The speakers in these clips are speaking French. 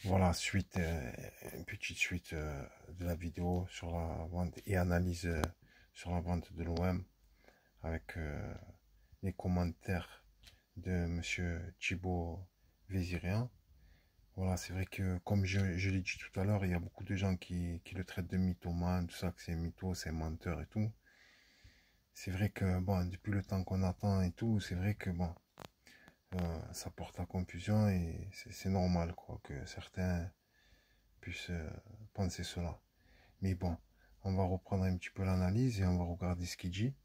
Voilà, une petite suite de la vidéo sur la vente et analyse sur la vente de l'OM avec les commentaires de Monsieur Thibaut Vézirien. Voilà, c'est vrai que comme je l'ai dit tout à l'heure, il y a beaucoup de gens qui le traitent de mythomane, tout ça, que c'est mytho, c'est menteur et tout. C'est vrai que bon, depuis le temps qu'on attend et tout, c'est vrai que bon, ça porte à confusion et c'est normal quoi que certains puissent penser cela. Mais bon, on va reprendre un petit peu l'analyse et on va regarder ce qu'il dit.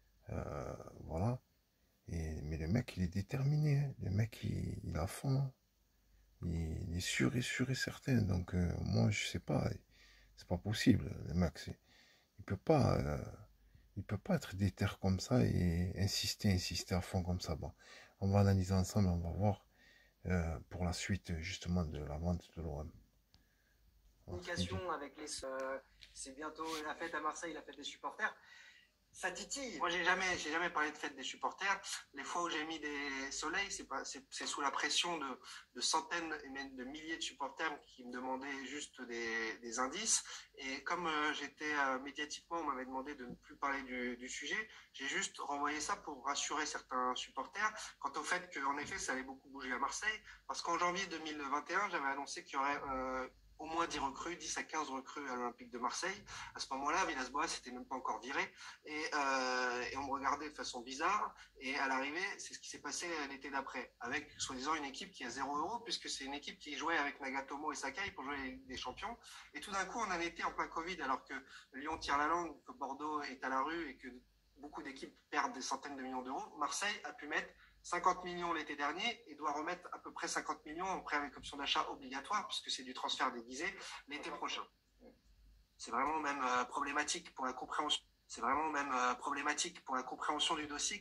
Voilà. Mais le mec, il est déterminé, hein. Le mec, il a fond. Il est sûr et certain. Donc, moi, je sais pas. C'est pas possible. Le mec, il peut pas, il peut pas être déter comme ça et insister à fond comme ça. Bon, on va analyser ensemble, on va voir pour la suite, justement, de la vente de l'OM. Communication avec c'est bientôt la fête à Marseille, la fête des supporters. Ça titille. Moi, j'ai jamais parlé de fête des supporters. Les fois où j'ai mis des soleils, c'est sous la pression de centaines et même de milliers de supporters qui me demandaient juste des indices. Et comme j'étais médiatiquement, on m'avait demandé de ne plus parler du sujet, j'ai juste renvoyé ça pour rassurer certains supporters quant au fait qu'en effet, ça allait beaucoup bouger à Marseille. Parce qu'en janvier 2021, j'avais annoncé qu'il y aurait au moins 10 recrues, 10 à 15 recrues à l'Olympique de Marseille. À ce moment-là, Villas-Boas n'était même pas encore viré. Et on me regardait de façon bizarre. Et à l'arrivée, c'est ce qui s'est passé l'été d'après, avec soi-disant une équipe qui a 0 €, puisque c'est une équipe qui jouait avec Nagatomo et Sakai pour jouer avec des champions. Et tout d'un coup, on en était en plein Covid, alors que Lyon tire la langue, que Bordeaux est à la rue et que beaucoup d'équipes perdent des centaines de millions d'euros. Marseille a pu mettre 50 millions l'été dernier et doit remettre à peu près 50 millions en prêt avec option d'achat obligatoire, puisque c'est du transfert déguisé, l'été prochain. C'est vraiment même problématique pour la compréhension. C'est vraiment même problématique pour la compréhension du dossier.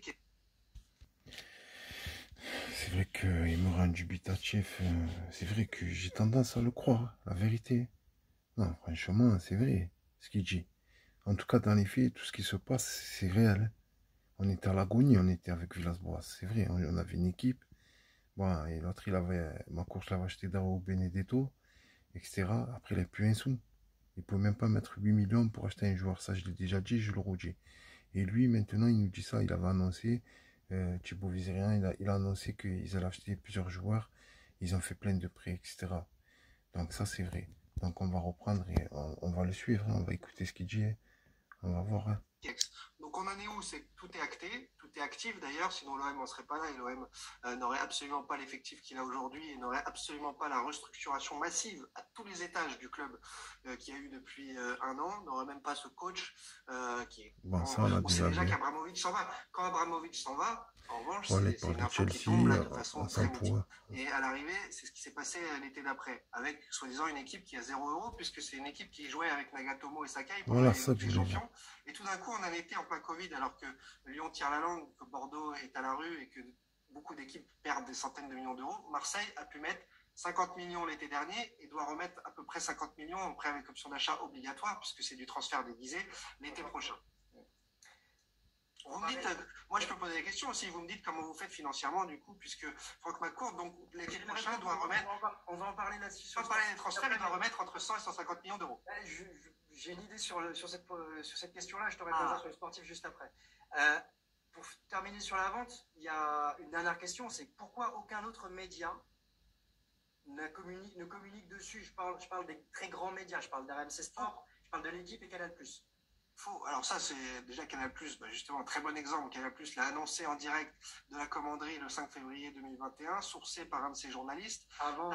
C'est vrai qu'il me rend dubitatif. C'est vrai que j'ai tendance à le croire, la vérité. Non, franchement, c'est vrai ce qu'il dit. En tout cas, dans les faits, tout ce qui se passe, c'est réel. On était à l'agonie, on était avec Villas-Boas. C'est vrai, on avait une équipe. Bon, et l'autre, ma course l'avait acheté Dao Benedetto, etc. Après, il n'a plus un sou. Il ne pouvait même pas mettre 8 millions pour acheter un joueur. Ça, je l'ai déjà dit, je le redis. Et lui, maintenant, il nous dit ça. Il avait annoncé, Thibaut Vizirien, il a annoncé qu'ils allaient acheter plusieurs joueurs. Ils ont fait plein de prêts, etc. Donc ça, c'est vrai. Donc on va reprendre et on va le suivre. Hein. On va écouter ce qu'il dit. Hein. On va voir. Hein. Donc on en est où? C'est que tout est acté, tout est actif d'ailleurs, sinon l'OM n'en serait pas là et l'OM n'aurait absolument pas l'effectif qu'il a aujourd'hui et n'aurait absolument pas la restructuration massive à tous les étages du club qu'il y a eu depuis un an, n'aurait même pas ce coach qui est... Bon, ça, on sait déjà vu. qu'Abramovich s'en va. Quand Abramovich s'en va, en revanche, c'est une info Chelsea, qui tombe là de façon très mythique. Et à l'arrivée, c'est ce qui s'est passé l'été d'après, avec soi-disant une équipe qui a 0 €, puisque c'est une équipe qui jouait avec Nagatomo et Sakai pour voilà, jouer avec les champions. Et tout d'un coup, on en était en plein Covid, alors que Lyon tire la langue, que Bordeaux est à la rue et que beaucoup d'équipes perdent des centaines de millions d'euros. Marseille a pu mettre 50 millions l'été dernier et doit remettre à peu près 50 millions en prêt avec option d'achat obligatoire, puisque c'est du transfert déguisé l'été prochain. Vous me dites, moi je peux poser des questions aussi, vous me dites comment vous faites financièrement du coup, puisque Franck McCourt, donc l'été prochain, doit remettre... On va en parler là-dessus. Sans parler des transferts, il doit remettre entre 100 et 150 millions d'euros. J'ai une idée sur cette question-là, je te répondrai sur le sportif juste après. Pour terminer sur la vente, il y a une dernière question, c'est pourquoi aucun autre média ne communique dessus? Je parle des très grands médias, je parle d'RMC Sport, je parle de l'équipe et Canal+. Faux. Alors ça, c'est déjà Canal+, justement, un très bon exemple. Canal+ l'a annoncé en direct de la commanderie le 5 février 2021, sourcé par un de ses journalistes.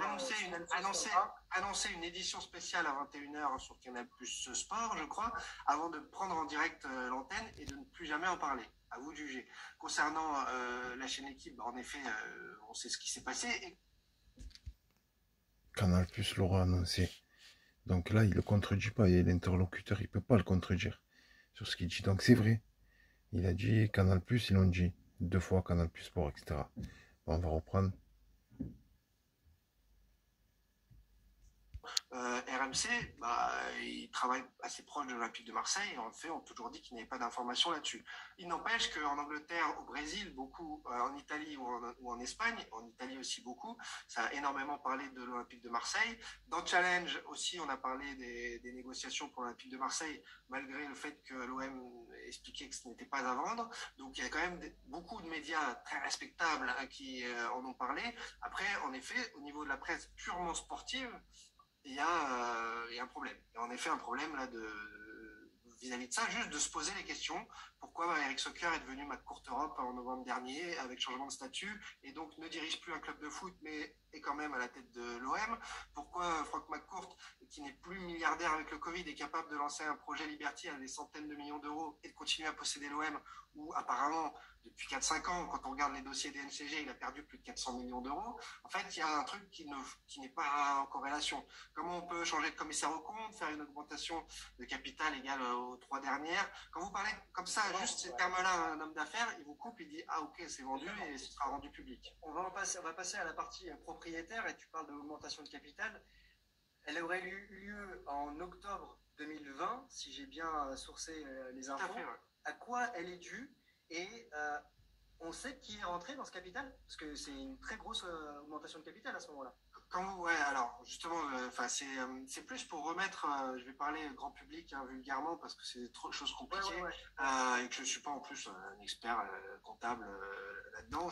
Annoncé une édition spéciale à 21 h sur Canal+ Sport, je crois, avant de prendre en direct l'antenne et de ne plus jamais en parler. À vous de juger. Concernant la chaîne Équipe, en effet, on sait ce qui s'est passé. Canal+ l'aura annoncé. Donc là, il ne le contredit pas. Et l'interlocuteur, il ne peut pas le contredire sur ce qu'il dit. Donc c'est vrai. Il a dit Canal+, ils l'ont dit. 2 fois Canal+, Sport, etc. Bon, on va reprendre. RMC, il travaille assez proche de l'Olympique de Marseille et en fait, on a toujours dit qu'il n'y avait pas d'informations là-dessus. Il n'empêche qu'en Angleterre, au Brésil, beaucoup, en Italie ou en Espagne, en Italie aussi beaucoup, ça a énormément parlé de l'Olympique de Marseille. Dans Challenge aussi, on a parlé des négociations pour l'Olympique de Marseille, malgré le fait que l'OM expliquait que ce n'était pas à vendre. Donc il y a quand même beaucoup de médias très respectables qui en ont parlé. Après, en effet, au niveau de la presse purement sportive, il y a un problème. Il y a en effet un problème là vis-à-vis de ça, juste de se poser les questions. Pourquoi Eric Soccer est devenu McCourt Europe en novembre dernier avec changement de statut et donc ne dirige plus un club de foot mais est quand même à la tête de l'OM? Pourquoi Franck McCourt, qui n'est plus milliardaire avec le Covid, est capable de lancer un projet Liberty à des centaines de millions d'euros et de continuer à posséder l'OM où apparemment depuis 4-5 ans, quand on regarde les dossiers des NCG, il a perdu plus de 400 millions d'euros. En fait, il y a un truc qui n'est pas en corrélation. Comment on peut changer de commissaire au compte, faire une augmentation de capital égale aux 3 dernières? Quand vous parlez comme ça, juste ces termes-là à un homme d'affaires, il vous coupe, il dit « Ah ok, c'est vendu et ce sera rendu public ». On va passer à la partie propriétaire et tu parles d'augmentation de capital. Elle aurait eu lieu en octobre 2020, si j'ai bien sourcé les infos. Fait, ouais. À quoi elle est due? Et on sait qui est rentré dans ce capital? Parce que c'est une très grosse augmentation de capital à ce moment-là. Alors justement, c'est plus pour remettre, je vais parler grand public vulgairement parce que c'est trop de choses compliquées et que je ne suis pas en plus un expert comptable là-dedans.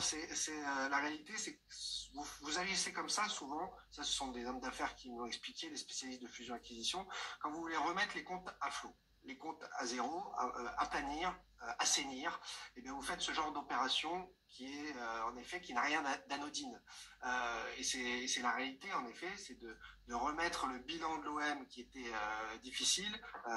La réalité, c'est que vous agissez comme ça souvent, ça ce sont des hommes d'affaires qui m'ont expliqué, des spécialistes de fusion-acquisition, quand vous voulez remettre les comptes à flot, les comptes à zéro, aplanir, assainir, et bien vous faites ce genre d'opération qui est en effet qui n'a rien d'anodine. Et c'est la réalité en effet, c'est de remettre le bilan de l'OM qui était difficile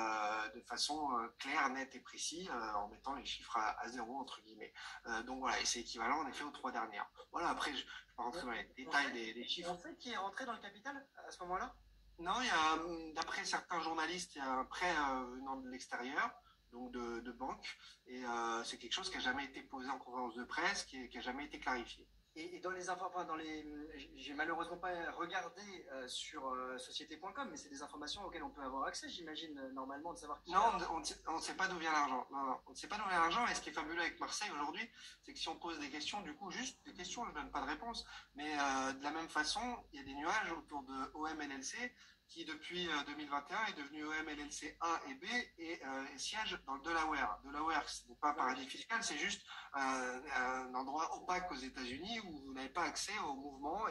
de façon claire, nette et précise en mettant les chiffres à zéro entre guillemets. Donc voilà, et c'est équivalent en effet aux 3 dernières. Voilà, après je ne vais pas rentrer dans les détails des chiffres. On sait qui est rentré dans le capital à ce moment-là? Non, il y a, d'après certains journalistes, il y a un prêt venant de l'extérieur, donc de banque, et c'est quelque chose qui n'a jamais été posé en conférence de presse, qui n'a jamais été clarifié. Et dans les infos, j'ai malheureusement pas regardé sur société.com, mais c'est des informations auxquelles on peut avoir accès, j'imagine, normalement, de savoir qui. Non, on ne sait pas d'où vient l'argent. Non, on ne sait pas d'où vient l'argent. Et ce qui est fabuleux avec Marseille aujourd'hui, c'est que si on pose des questions, du coup, juste des questions, je ne donne pas de réponse. Mais de la même façon, il y a des nuages autour de OM LLC qui, depuis 2021, est devenu OM LLC A et B et siège dans le Delaware. Delaware, ce n'est pas un paradis fiscal, c'est juste un endroit opaque aux États-Unis où vous n'avez pas accès aux mouvements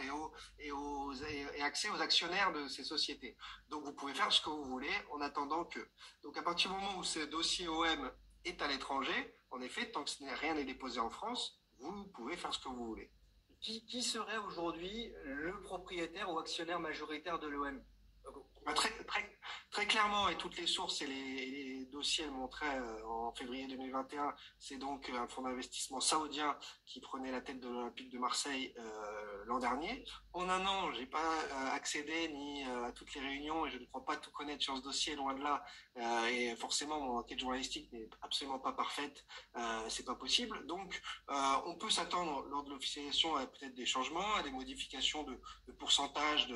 et accès aux actionnaires de ces sociétés. Donc vous pouvez faire ce que vous voulez en attendant que. Donc à partir du moment où ce dossier OM est à l'étranger, en effet, tant que rien n'est déposé en France, vous pouvez faire ce que vous voulez. Qui serait aujourd'hui le propriétaire ou actionnaire majoritaire de l'OM? Très clairement, et toutes les sources et les dossiers le montraient en février 2021, c'est donc un fonds d'investissement saoudien qui prenait la tête de l'Olympique de Marseille l'an dernier. En un an, j'ai pas accédé ni à toutes les réunions et je ne crois pas tout connaître sur ce dossier, loin de là. Et forcément, mon enquête journalistique n'est absolument pas parfaite, c'est pas possible. Donc, on peut s'attendre lors de l'officialisation à peut-être des changements, à des modifications de pourcentage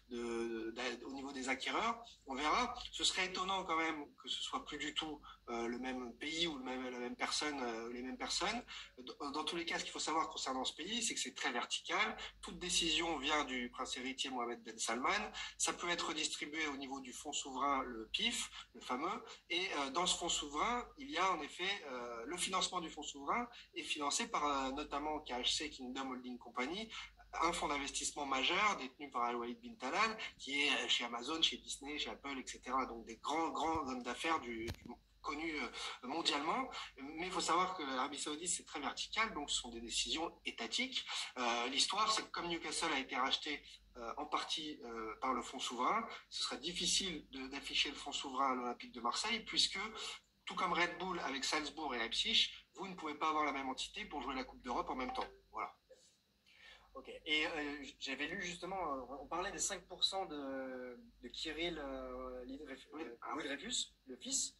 au niveau des acquéreurs. On verra. Ce serait étonnant quand même que ce soit plus du tout le même pays ou la même personne, les mêmes personnes. Dans tous les cas, ce qu'il faut savoir concernant ce pays, c'est que c'est très vertical. Toute décision vient du prince héritier Mohamed Ben Salman. Ça peut être redistribué au niveau du fonds souverain, le PIF, le fameux. Et dans ce fonds souverain, il y a en effet le financement du fonds souverain est financé par notamment KHC, Kingdom Holding Company, un fonds d'investissement majeur détenu par Al-Walid bin Talal, qui est chez Amazon, chez Disney, chez Apple, etc. Donc des grands hommes d'affaires connus mondialement. Mais il faut savoir que l'Arabie Saoudite, c'est très vertical, donc ce sont des décisions étatiques. L'histoire, c'est que comme Newcastle a été racheté en partie par le fonds souverain, ce serait difficile d'afficher le fonds souverain à l'Olympique de Marseille, puisque tout comme Red Bull avec Salzbourg et Leipzig, vous ne pouvez pas avoir la même entité pour jouer la Coupe d'Europe en même temps. Voilà. Ok. Et j'avais lu justement, on parlait des 5% de Kirill Louis Dreyfus, le fils.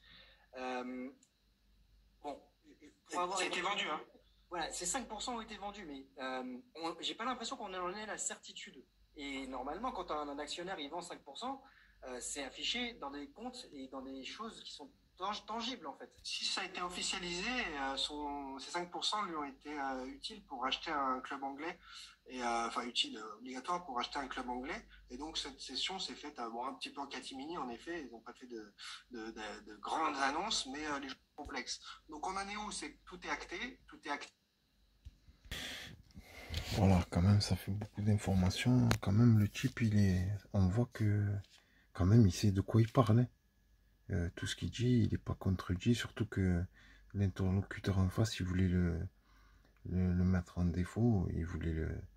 Bon, ça a été vendu, hein. Voilà, ces 5% ont été vendus, mais j'ai pas l'impression qu'on en ait la certitude. Et normalement, quand un actionnaire il vend 5%, c'est affiché dans des comptes et dans des choses qui sont tangibles en fait. Si ça a été officialisé, ces 5% lui ont été utiles pour acheter un club anglais, et enfin utile, obligatoire pour acheter un club anglais. Et donc cette session s'est faite un petit peu en catimini, en effet. Ils n'ont pas fait de grandes annonces, mais les choses sont complexes. Donc on en est où? C'est que tout est acté, tout est acté. Voilà, quand même, ça fait beaucoup d'informations. Quand même, le type, on voit que, quand même, il sait de quoi il parle. Hein. Tout ce qu'il dit, il n'est pas contredit, surtout que l'interlocuteur en face, il voulait le mettre en défaut, il voulait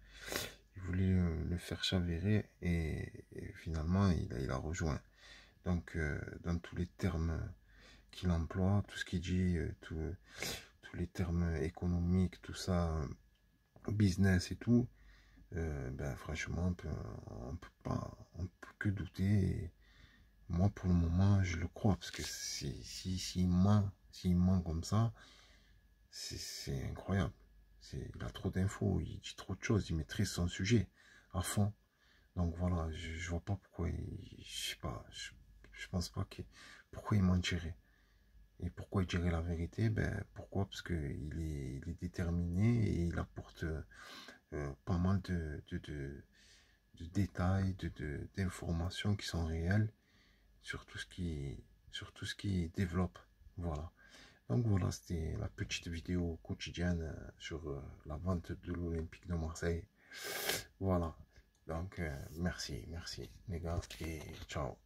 le faire chavirer, et finalement, il a rejoint. Donc, dans tous les termes qu'il emploie, tout ce qu'il dit, tous les termes économiques, tout ça, business et tout, ben franchement, on peut que douter. Et moi, pour le moment, je le crois, parce que s'il ment comme ça, c'est incroyable. Il a trop d'infos, il dit trop de choses, il maîtrise son sujet à fond. Donc voilà, je vois pas pourquoi je sais pas, je pense pas pourquoi il mentirait. Et pourquoi il dirait la vérité? Ben pourquoi? Parce que il est déterminé, et il apporte pas mal de détails, d'informations qui sont réelles sur tout ce qui développe. Voilà. Donc voilà, c'était la petite vidéo quotidienne sur la vente de l'Olympique de Marseille. Voilà. Donc merci les gars, et ciao.